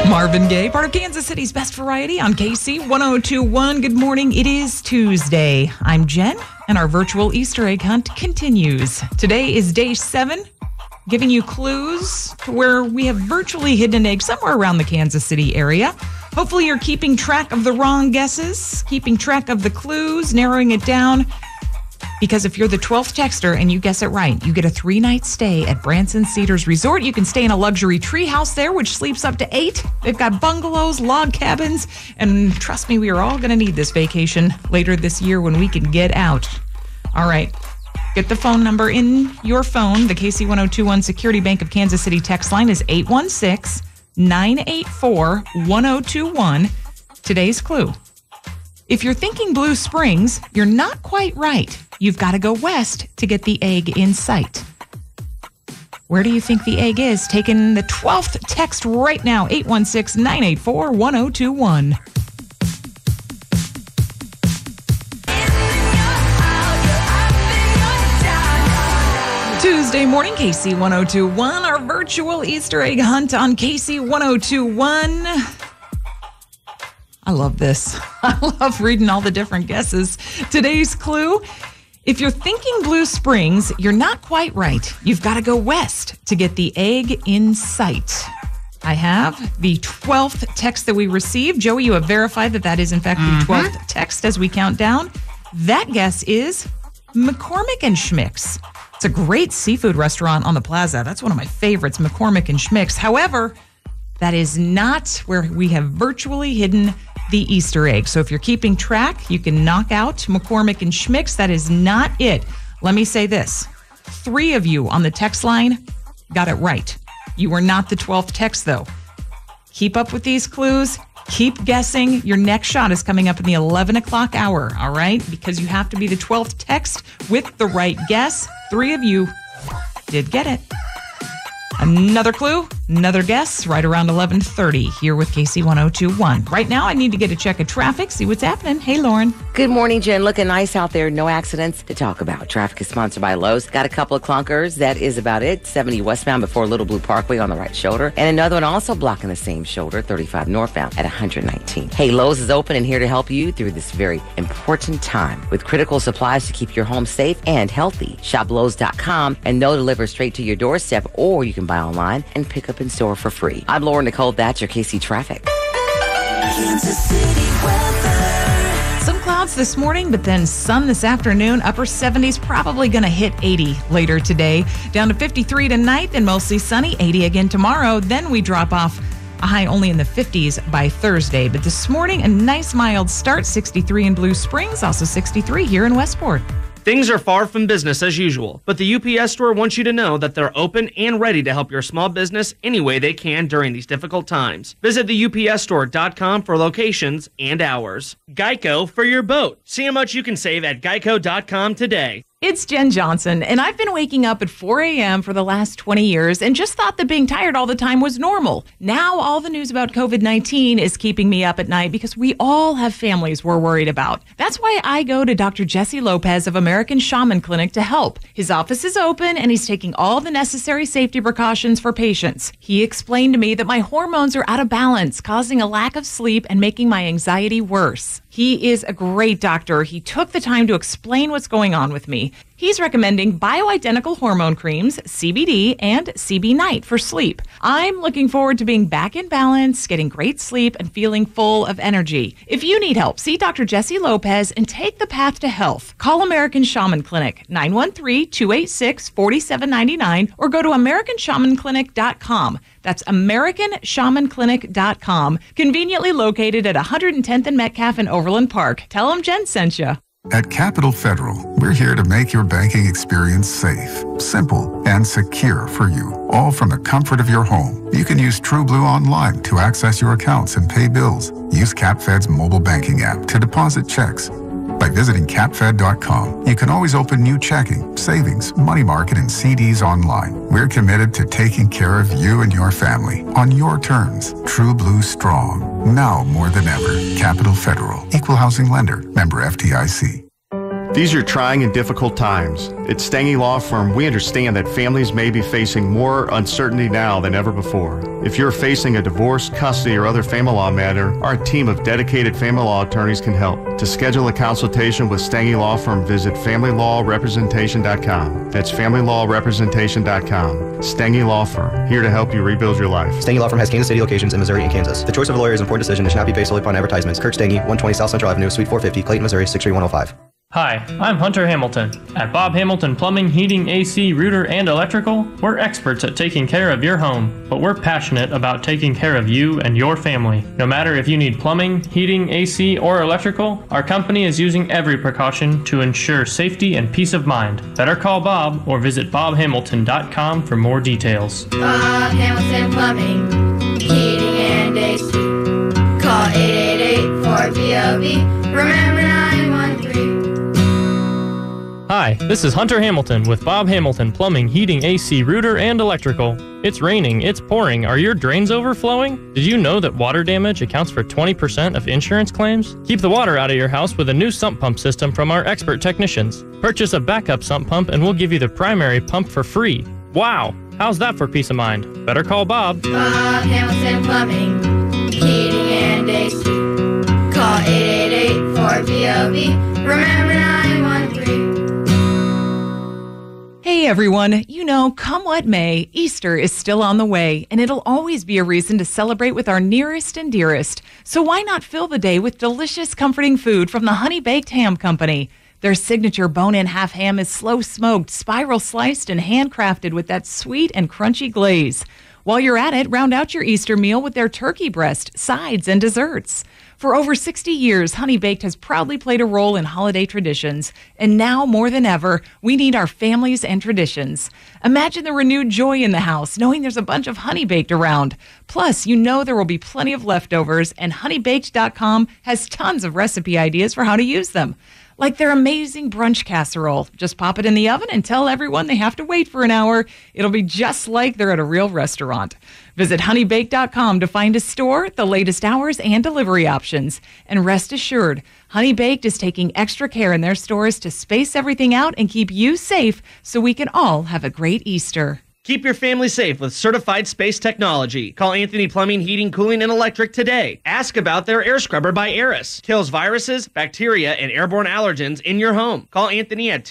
Marvin Gaye, part of Kansas City's Best Variety on KC 1021. Good morning. It is Tuesday. I'm Jen, and our virtual Easter egg hunt continues. Today is day 7, giving you clues to where we have virtually hidden an egg somewhere around the Kansas City area. Hopefully you're keeping track of the wrong guesses, keeping track of the clues, narrowing it down. Because if you're the 12th texter and you guess it right, you get a 3-night stay at Branson Cedars Resort. You can stay in a luxury tree house there, which sleeps up to 8. They've got bungalows, log cabins, and trust me, we are all going to need this vacation later this year when we can get out. All right, get the phone number in your phone. The KC 1021 Security Bank of Kansas City text line is 816-984-1021. Today's clue. If you're thinking Blue Springs, you're not quite right. You've got to go west to get the egg in sight. Where do you think the egg is? Taking the 12th text right now, 816-984-1021. Tuesday morning, KC 1021, our virtual Easter egg hunt on KC 1021. I love this. I love reading all the different guesses. Today's clue, if you're thinking Blue Springs, you're not quite right. You've got to go west to get the egg in sight. I have the 12th text that we received. Joey, you have verified that that is, in fact, the 12th text as we count down. That guess is McCormick and Schmick's. It's a great seafood restaurant on the plaza. That's one of my favorites, McCormick and Schmick's. However, that is not where we have virtually hidden the Easter egg. So if you're keeping track, you can knock out McCormick and Schmick's. That is not it. Let me say this. 3 of you on the text line got it right. You were not the 12th text, though. Keep up with these clues. Keep guessing. Your next shot is coming up in the 11 o'clock hour, all right? Because you have to be the 12th text with the right guess. 3 of you did get it. Another clue, another guess, right around 11:30 here with KC 1021. Right now, I need to get a check of traffic, see what's happening. Hey, Lauren. Good morning, Jen. Looking nice out there. No accidents to talk about. Traffic is sponsored by Lowe's. Got a couple of clunkers. That is about it. 70 westbound before Little Blue Parkway on the right shoulder. And another one also blocking the same shoulder, 35 northbound at 119. Hey, Lowe's is open and here to help you through this very important time with critical supplies to keep your home safe and healthy. Shop Lowe's.com and they'll deliver straight to your doorstep, or you can buy online and pick up in store for free. I'm Lauren Nicole. That's your KC Traffic. Kansas City weather. Some clouds this morning, but then sun this afternoon. Upper 70s, probably going to hit 80 later today. Down to 53 tonight, then mostly sunny. 80 again tomorrow. Then we drop off a high only in the 50s by Thursday. But this morning, a nice mild start. 63 in Blue Springs, also 63 here in Westport. Things are far from business as usual, but the UPS store wants you to know that they're open and ready to help your small business any way they can during these difficult times. Visit the UPSstore.com for locations and hours. Geico for your boat. See how much you can save at Geico.com today. It's Jen Johnson, and I've been waking up at 4 a.m. for the last 20 years and just thought that being tired all the time was normal. Now, all the news about COVID-19 is keeping me up at night because we all have families we're worried about. That's why I go to Dr. Jesse Lopez of American Shaman Clinic to help. His office is open, and he's taking all the necessary safety precautions for patients. He explained to me that my hormones are out of balance, causing a lack of sleep and making my anxiety worse. He is a great doctor. He took the time to explain what's going on with me. He's recommending bioidentical hormone creams, CBD, and CB Night for sleep. I'm looking forward to being back in balance, getting great sleep, and feeling full of energy. If you need help, see Dr. Jesse Lopez and take the path to health. Call American Shaman Clinic, 913-286-4799, or go to AmericanShamanClinic.com. That's AmericanShamanClinic.com, conveniently located at 110th and Metcalf in Overland Park. Tell them Jen sent you. At Capital Federal, we're here to make your banking experience safe, simple, and secure for you, all from the comfort of your home. You can use TrueBlue online to access your accounts and pay bills. Use CapFed's mobile banking app to deposit checks. By visiting capfed.com, you can always open new checking, savings, money market, and CDs online. We're committed to taking care of you and your family on your terms. TrueBlue Strong. Now more than ever. Capital Federal. Equal housing lender. Member FDIC. These are trying and difficult times. At Stange Law Firm, we understand that families may be facing more uncertainty now than ever before. If you're facing a divorce, custody, or other family law matter, our team of dedicated family law attorneys can help. To schedule a consultation with Stange Law Firm, visit FamilyLawRepresentation.com. That's FamilyLawRepresentation.com. Stange Law Firm, here to help you rebuild your life. Stange Law Firm has Kansas City locations in Missouri and Kansas. The choice of a lawyer is an important decision and should not be based solely upon advertisements. Kurt Stange, 120 South Central Avenue, Suite 450, Clayton, Missouri, 63105. Hi, I'm Hunter Hamilton. At Bob Hamilton Plumbing, Heating, AC, Router, and Electrical, we're experts at taking care of your home, but we're passionate about taking care of you and your family. No matter if you need plumbing, heating, AC, or electrical, our company is using every precaution to ensure safety and peace of mind. Better call Bob or visit bobhamilton.com for more details. Bob Hamilton Plumbing, Heating, and AC. Call 888-4BOB. Remember 913. Hi, this is Hunter Hamilton with Bob Hamilton Plumbing, Heating, AC, Router, and Electrical. It's raining, it's pouring. Are your drains overflowing? Did you know that water damage accounts for 20% of insurance claims? Keep the water out of your house with a new sump pump system from our expert technicians. Purchase a backup sump pump and we'll give you the primary pump for free. Wow, how's that for peace of mind? Better call Bob. Bob Hamilton Plumbing, Heating, and AC. Call 888-4BOB. Remember 913. Hey everyone, you know, come what may, Easter is still on the way, and it'll always be a reason to celebrate with our nearest and dearest. So why not fill the day with delicious, comforting food from the Honey Baked Ham Company? Their signature bone-in half ham is slow-smoked, spiral-sliced, and handcrafted with that sweet and crunchy glaze. While you're at it, round out your Easter meal with their turkey breast, sides, and desserts. For over 60 years, Honey Baked has proudly played a role in holiday traditions, and now more than ever, we need our families and traditions. Imagine the renewed joy in the house, knowing there's a bunch of Honey Baked around. Plus, you know there will be plenty of leftovers, and honeybaked.com has tons of recipe ideas for how to use them. Like their amazing brunch casserole. Just pop it in the oven and tell everyone they have to wait for an hour. It'll be just like they're at a real restaurant. Visit honeybaked.com to find a store, the latest hours, and delivery options. And rest assured, Honey Baked is taking extra care in their stores to space everything out and keep you safe so we can all have a great Easter. Keep your family safe with certified space technology. Call Anthony Plumbing, Heating, Cooling, and Electric today. Ask about their air scrubber by Aris. Kills viruses, bacteria, and airborne allergens in your home. Call Anthony at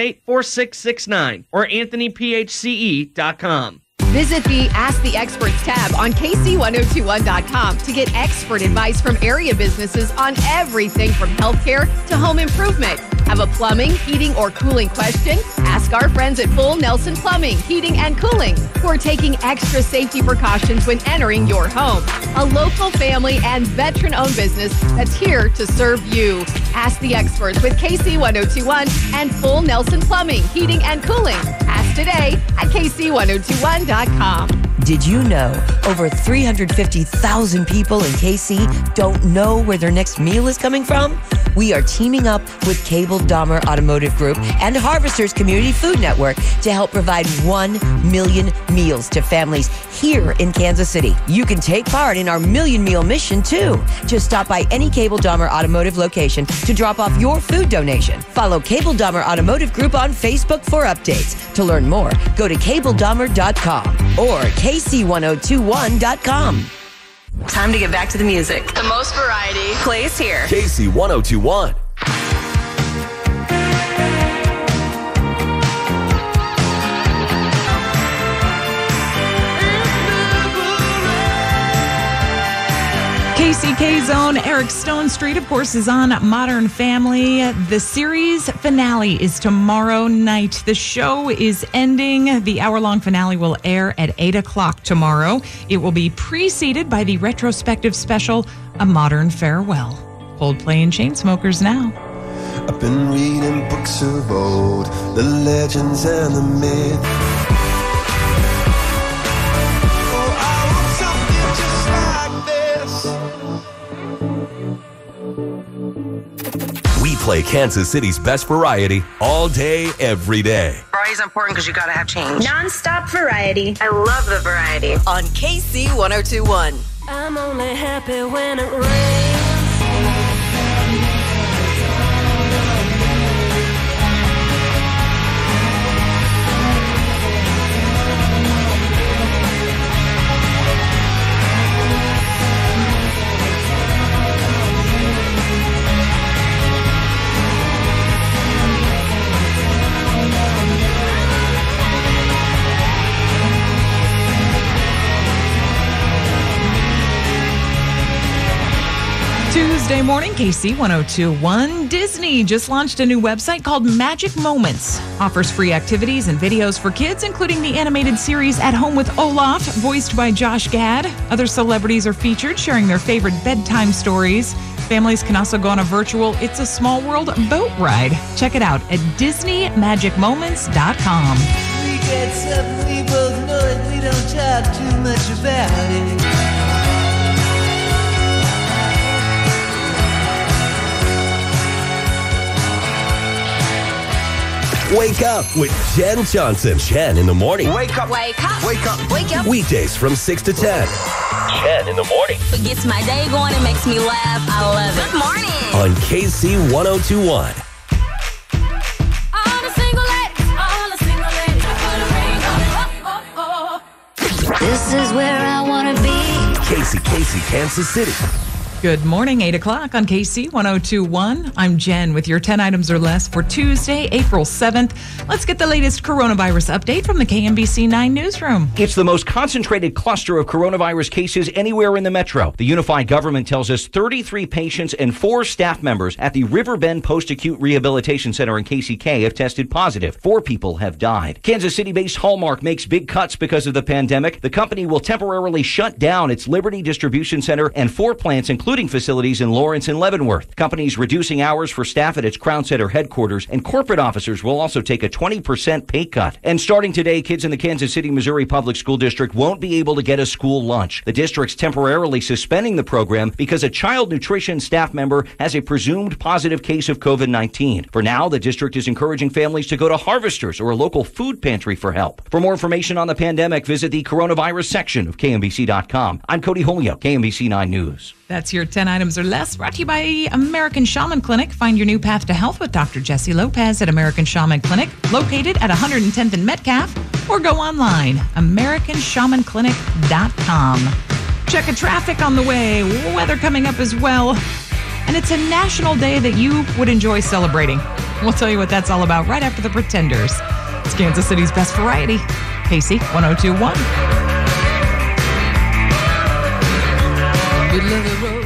268-4669 or anthonyphce.com. Visit the Ask the Experts tab on KC1021.com to get expert advice from area businesses on everything from healthcare to home improvement. Have a plumbing, heating, or cooling question? Ask our friends at Full Nelson Plumbing, Heating, and Cooling, who are taking extra safety precautions when entering your home. A local family and veteran-owned business that's here to serve you. Ask the Experts with KC1021 and Full Nelson Plumbing, Heating, and Cooling. Ask today at KC1021.com. Did you know over 350,000 people in KC don't know where their next meal is coming from? We are teaming up with Cable Dahmer Automotive Group and Harvesters Community Food Network to help provide 1 million meals to families here in Kansas City. You can take part in our Million Meal Mission too. Just stop by any Cable Dahmer Automotive location to drop off your food donation. Follow Cable Dahmer Automotive Group on Facebook for updates. To learn more, go to cabledahmer.com or KC1021.com. Time to get back to the music. The most variety plays here. KC 1021. KCK Zone, Eric Stone Street, of course, is on Modern Family. The series finale is tomorrow night. The show is ending. The hour-long finale will air at 8 o'clock tomorrow. It will be preceded by the retrospective special, A Modern Farewell. Coldplay and Chainsmokers now. I've been reading books of old, the legends and the myths. We play Kansas City's best variety all day, every day. Variety's important because you gotta have change. Non-stop variety. I love the variety. On KC 1021. I'm only happy when it rains. Tuesday morning, KC 102.1. Disney just launched a new website called Magic Moments. Offers free activities and videos for kids, including the animated series At Home with Olaf, voiced by Josh Gad. Other celebrities are featured, sharing their favorite bedtime stories. Families can also go on a virtual It's a Small World boat ride. Check it out at DisneyMagicMoments.com. We get something we both know and we don't talk too much about it. Wake up with Jen Johnson. Jen in the morning. Wake up. Wake up. Wake up. Wake up. Weekdays from 6 to 10. Jen in the morning. It gets my day going and makes me laugh. I love it. Good morning. On KC 102.1. This is where I want to be. KCKC, Kansas City. Good morning, 8 o'clock on KC 102.1. I'm Jen with your 10 items or less for Tuesday, April 7th. Let's get the latest coronavirus update from the KMBC 9 newsroom. It's the most concentrated cluster of coronavirus cases anywhere in the metro. The unified government tells us 33 patients and 4 staff members at the Riverbend Post-Acute Rehabilitation Center in KCK have tested positive. 4 people have died. Kansas City-based Hallmark makes big cuts because of the pandemic. The company will temporarily shut down its Liberty Distribution Center and 4 plants, including facilities in Lawrence and Leavenworth. Companies reducing hours for staff at its Crown Center headquarters, and corporate officers will also take a 20% pay cut. And starting today, kids in the Kansas City, Missouri Public School District won't be able to get a school lunch. The district's temporarily suspending the program because a child nutrition staff member has a presumed positive case of COVID-19. For now, the district is encouraging families to go to Harvesters or a local food pantry for help. For more information on the pandemic, visit the coronavirus section of KMBC.com. I'm Cody Holyoke, KMBC 9 News. That's your 10 items or less, brought to you by American Shaman Clinic. Find your new path to health with Dr. Jesse Lopez at American Shaman Clinic, located at 110th and Metcalf, or go online, AmericanShamanClinic.com. Check a traffic on the way, weather coming up as well, and it's a national day that you would enjoy celebrating. We'll tell you what that's all about right after the Pretenders. It's Kansas City's best variety, KC 102.1. Middle of the road.